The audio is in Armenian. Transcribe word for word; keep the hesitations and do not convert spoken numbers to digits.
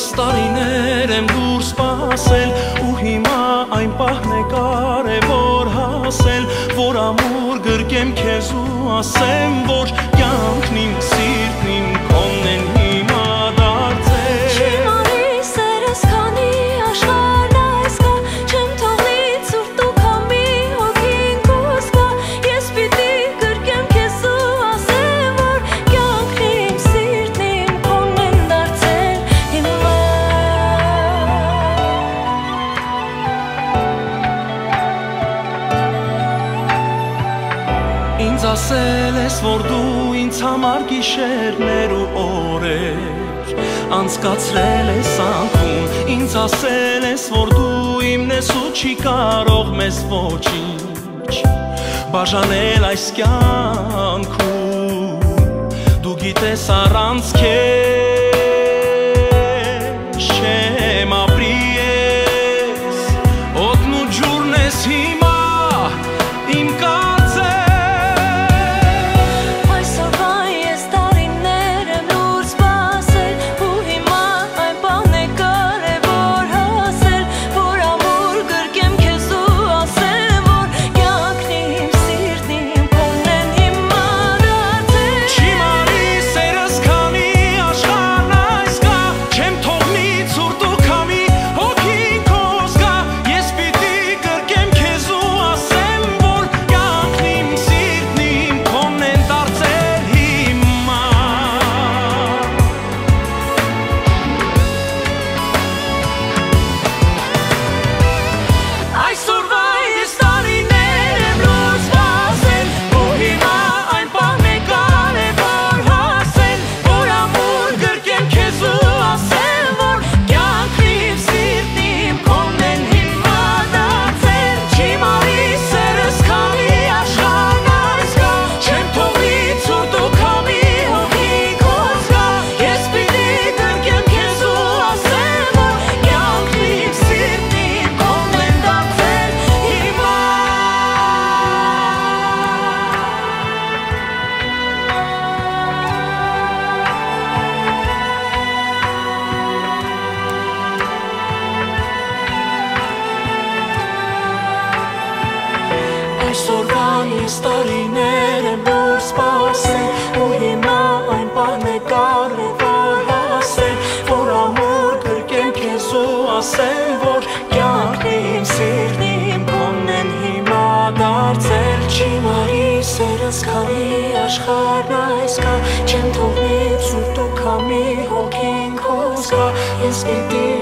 Այս տարիներ եմ դուր սպասել ու հիմա այն պահն է կարևոր հասել, որ ամուր գրկեմ քեզ ու ասեմ, որ կյանքն իմ սիրտն իմ քոնն են հիմա դարձել։ Չիմանի սերս քանի աշխարհն այս կա, չեմ թողնի ցուրտ ու քամի հոգին քոս կա, ես պիտի գրկեմ քեզ ու ասեմ, որ կյանքն իմ սիրտն իմ քոնն են դարձել հիմա։ Ինձ ասել ես, որ դու ինձ համար գիշերներ ու օրեր անցկացրել ես անկում, ինձ ասել ես, որ դու իմն ես ու չի կարող մեզ ոչինչ բաժանել այս կյանքում, դու գիտես առանց քեզ չեմ ապրի ես, օդն ու ջուրն ես հիմա իմ Այսօրվան ես տարիներ եմ դուր սպասել ու հիմա այն պահն է կարևոր հասել, որ ամուր գրկեմ քեզ ու ասեմ, որ կյանքն իմ սիրտն իմ քոնն են հիմա դարձել։ Չիմանի սերս քանի աշխարհն այս կա, չեմ թողնի ցուրտ ու քամի հոգին քոս կա, ես պիտի